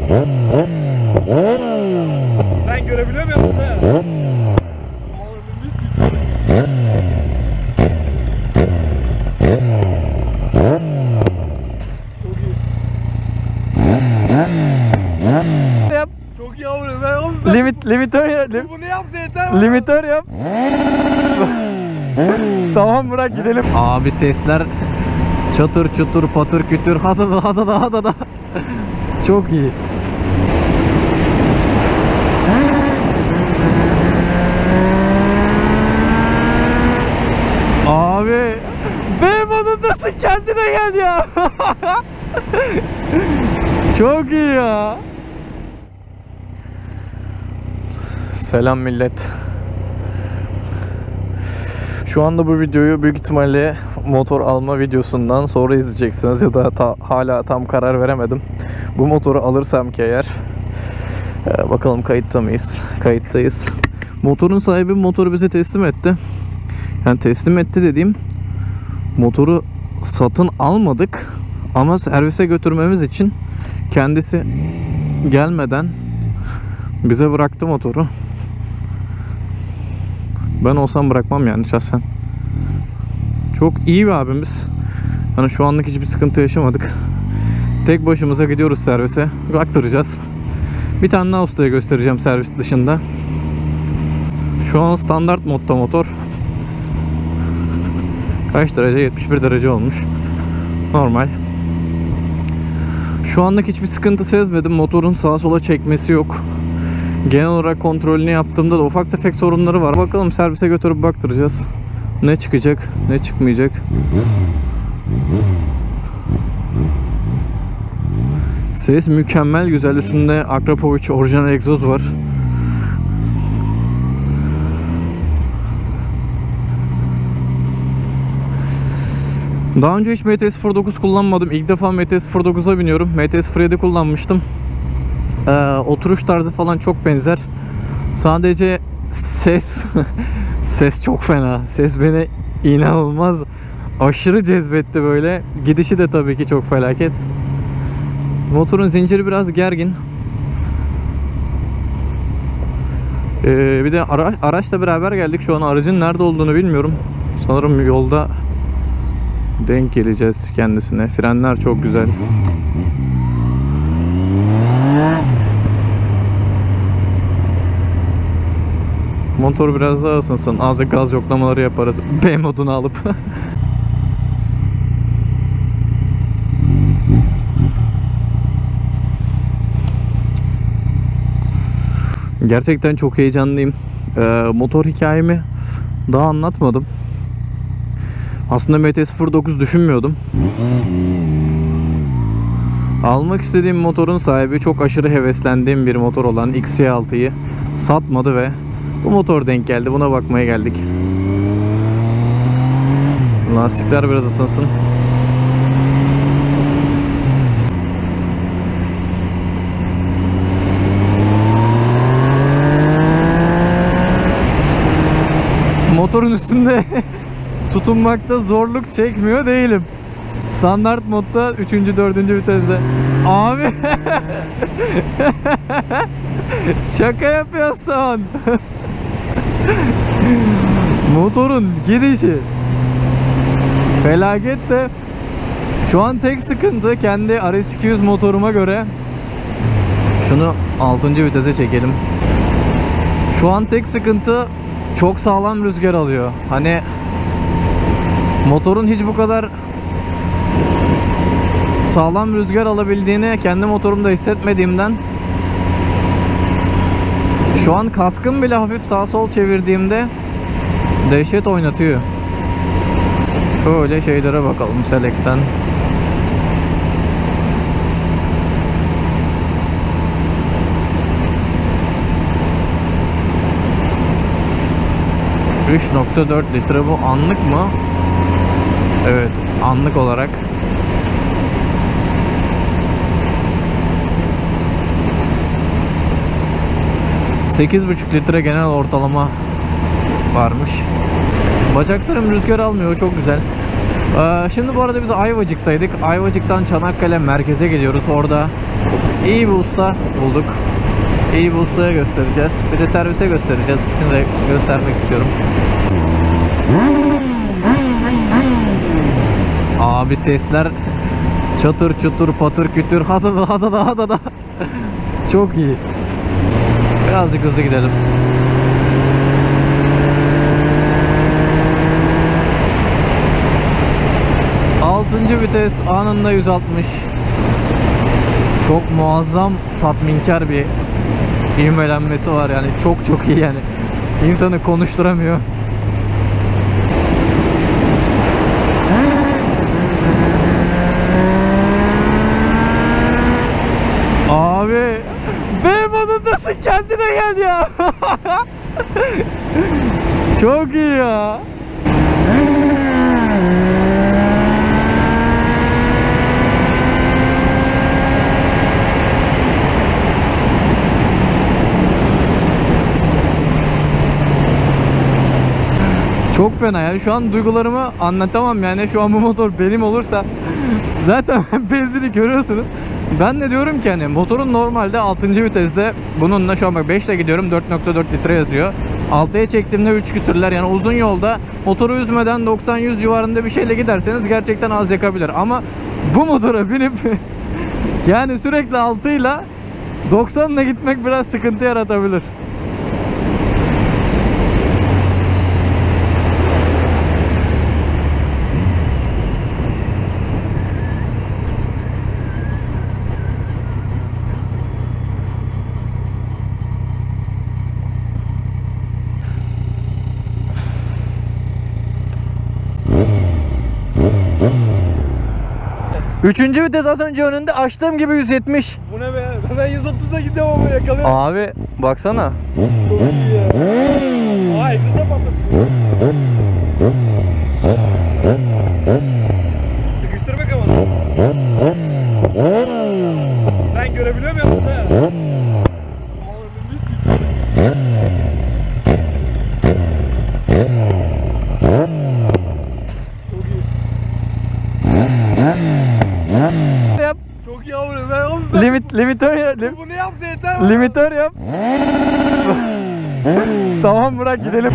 Ben görebiliyor muyum? Yap. Çok yavrum ben oğlum. Limitör yap. Bunu yapsa yeter mi? Limitör yap. Tamam bırak gidelim. Abi sesler çatır çutur patır kütür hadada hadada hadada. Çok iyi. Abi B modundasın, kendine gel ya. Çok iyi ya. Selam millet. Şu anda bu videoyu büyük ihtimalle motor alma videosundan sonra izleyeceksiniz ya da hala tam karar veremedim. Bu motoru alırsam ki eğer, bakalım kayıtta mıyız? Kayıttayız. Motorun sahibi motoru bize teslim etti. Yani teslim etti dediğim, motoru satın almadık ama servise götürmemiz için kendisi gelmeden bize bıraktı motoru. Ben olsam bırakmam yani şahsen. Çok iyi bir abimiz. Hani şu anlık hiçbir sıkıntı yaşamadık. Tek başımıza gidiyoruz servise. Baktıracağız. Bir tane daha ustaya göstereceğim servis dışında. Şu an standart modda motor. Kaç derece? 71 derece olmuş. Normal. Şu anlık hiçbir sıkıntı sezmedim. Motorun sağa sola çekmesi yok. Genel olarak kontrolünü yaptığımda da ufak tefek sorunları var. Bakalım servise götürüp baktıracağız. Ne çıkacak, ne çıkmayacak. Ses mükemmel güzel. Üstünde Akrapovic orijinal egzoz var. Daha önce hiç MT-09 kullanmadım. İlk defa MT-09'a biniyorum. MT-07 kullanmıştım. Oturuş tarzı falan çok benzer. Sadece ses ses çok fena. Ses beni inanılmaz aşırı cezbetti böyle. Gidişi de tabii ki çok felaket. Motorun zinciri biraz gergin. Bir de araçla beraber geldik. Şu an aracın nerede olduğunu bilmiyorum. Sanırım yolda denk geleceğiz kendisine. Frenler çok güzel. Motor biraz daha ısınsın. Azıcık gaz yoklamaları yaparız. B modunu alıp. Gerçekten çok heyecanlıyım. Motor hikayemi daha anlatmadım. Aslında MT-09 düşünmüyordum. Almak istediğim motorun sahibi çok aşırı heveslendiğim bir motor olan XC6'yı satmadı ve bu motor denk geldi. Buna bakmaya geldik. Lastikler biraz ısınsın. Motorun üstünde tutunmakta zorluk çekmiyor değilim. Standart modda 3. 4. viteste. Abi şaka yapıyorsun. Motorun gidişi felaket de şu an tek sıkıntı kendi RS200 motoruma göre. Şunu 6. vitese çekelim. Şu an tek sıkıntı çok sağlam rüzgar alıyor. Hani motorun hiç bu kadar sağlam rüzgar alabildiğini kendi motorumda hissetmediğimden şu an kaskım bile hafif sağ sol çevirdiğimde dehşet oynatıyor. Şöyle şeylere bakalım Select'ten. ...3.4 litre bu anlık mı? Evet, anlık olarak. ...8.5 litre genel ortalama varmış. Bacaklarım rüzgar almıyor, çok güzel. Şimdi bu arada biz Ayvacık'taydık. Ayvacık'tan Çanakkale merkeze gidiyoruz. Orada İyi bir usta bulduk. İyi bir ustaya göstereceğiz. Bir de servise göstereceğiz. İkisini de göstermek istiyorum. Abi sesler çatır çutur patır kütür hadada. Çok iyi. Birazcık hızlı gidelim. Altıncı vites anında 160. Çok muazzam tatminkar bir ivmelenmesi var yani, çok iyi yani. İnsanı konuşturamıyor. Abi be modundasın, kendine gel ya. Çok iyi ya. Çok fena ya. Şu an duygularımı anlatamam yani. Şu an bu motor benim olursa zaten benzini görüyorsunuz. Ben de diyorum ki hani motorun normalde 6. viteste, bununla şu an bak 5 ile gidiyorum, 4.4 litre yazıyor. 6'ya çektiğimde 3 küsürler, yani uzun yolda motoru üzmeden 90-100 civarında bir şeyle giderseniz gerçekten az yakabilir. Ama bu motora binip yani sürekli 6 ile 90 ile gitmek biraz sıkıntı yaratabilir. Üçüncü vites az önce önünde, açtığım gibi 170. Bu ne be? Ben 130'da gidiyorum ama yakalıyorum. Abi baksana. Çok iyi ya. Aa, egzoza patladı. Sıkıştırmak ama. Ben görebiliyor muyum burada? Yap. Çok iyi abi. Ben oğlum Limitör yap. bunu yapsa yeter mi? Limitör yap. Tamam, bırak gidelim.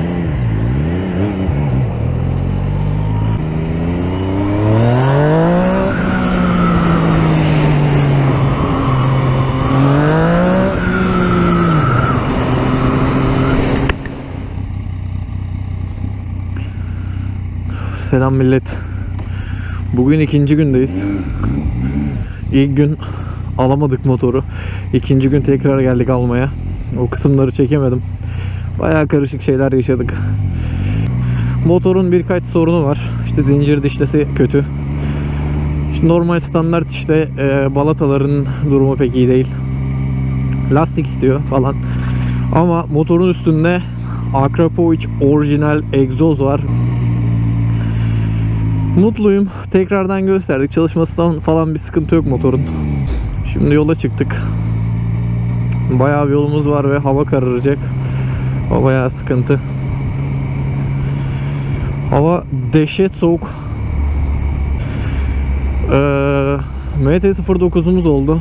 Selam millet. Bugün ikinci gündeyiz. İlk gün alamadık motoru. İkinci gün tekrar geldik almaya. O kısımları çekemedim. Bayağı karışık şeyler yaşadık. Motorun birkaç sorunu var. İşte zincir dişlisi kötü. İşte normal standart işte balataların durumu pek iyi değil. Lastik istiyor falan. Ama motorun üstünde Akrapovic orijinal egzoz var. Mutluyum. Tekrardan gösterdik. Çalışmasından falan bir sıkıntı yok motorun. Şimdi yola çıktık. Bayağı bir yolumuz var ve hava kararacak. O bayağı sıkıntı. Hava dehşet soğuk. MT-09'umuz oldu.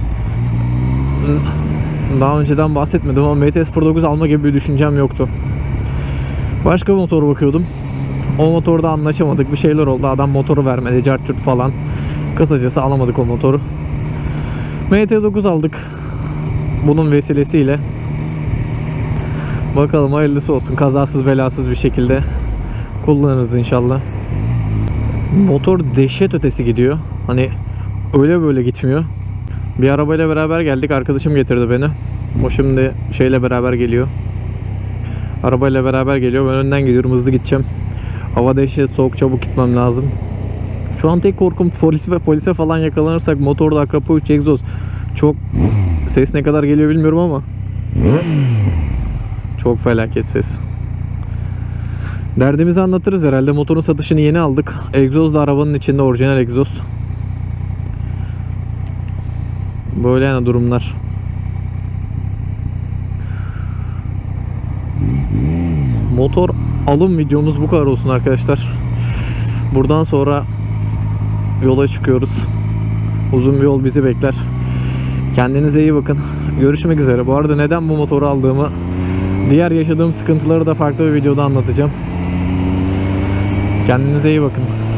Daha önceden bahsetmedim ama MT-09 alma gibi bir düşüncem yoktu. Başka bir motor bakıyordum. O motorda anlaşamadık. Bir şeyler oldu. Adam motoru vermedi. Cartçurt falan. Kısacası alamadık o motoru. MT-9 aldık. Bunun vesilesiyle. Bakalım hayırlısı olsun. Kazasız belasız bir şekilde kullanırız inşallah. Motor dehşet ötesi gidiyor. Hani öyle böyle gitmiyor. Bir arabayla beraber geldik. Arkadaşım getirdi beni. O şimdi şeyle beraber geliyor. Arabayla beraber geliyor. Ben önden gidiyorum. Hızlı gideceğim. Hava dehşet soğuk, çabuk gitmem lazım. Şu an tek korkum polise falan yakalanırsak. Motorda Akrapovic egzoz. Çok ses ne kadar geliyor bilmiyorum ama çok felaket ses. Derdimizi anlatırız herhalde. Motorun satışını yeni aldık. Egzoz da arabanın içinde, orijinal egzoz. Böyle yani durumlar. Motor alım videomuz bu kadar olsun arkadaşlar. Buradan sonra yola çıkıyoruz. Uzun bir yol bizi bekler. Kendinize iyi bakın. Görüşmek üzere. Bu arada neden bu motoru aldığımı, diğer yaşadığım sıkıntıları da farklı bir videoda anlatacağım. Kendinize iyi bakın.